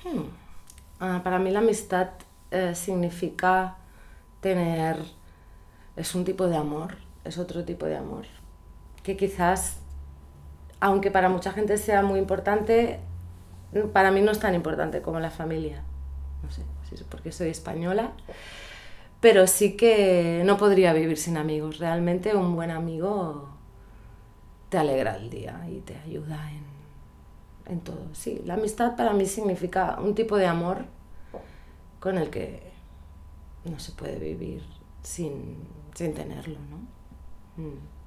Para mí la amistad significa tener... Es un tipo de amor, es otro tipo de amor. Que quizás, aunque para mucha gente sea muy importante, para mí no es tan importante como la familia. No sé, si es porque soy española. Pero sí que no podría vivir sin amigos. Realmente un buen amigo te alegra el día y te ayuda en todo. Sí, la amistad para mí significa un tipo de amor con el que no se puede vivir sin tenerlo, ¿no?